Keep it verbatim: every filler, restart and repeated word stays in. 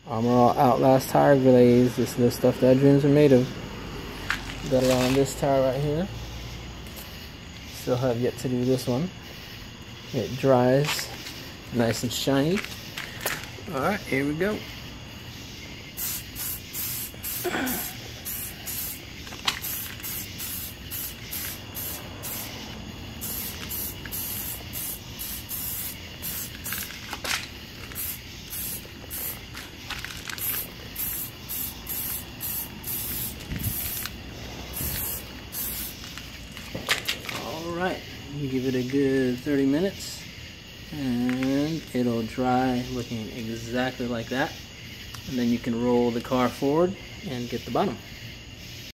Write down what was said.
Armor All Outlast tire glaze. This is the stuff that dreams are made of. Got it on this tire right here. Still have yet to do this one. It dries nice and shiny. Alright, here we go. Alright, you give it a good thirty minutes and it'll dry looking exactly like that. And then you can roll the car forward and get the bottom.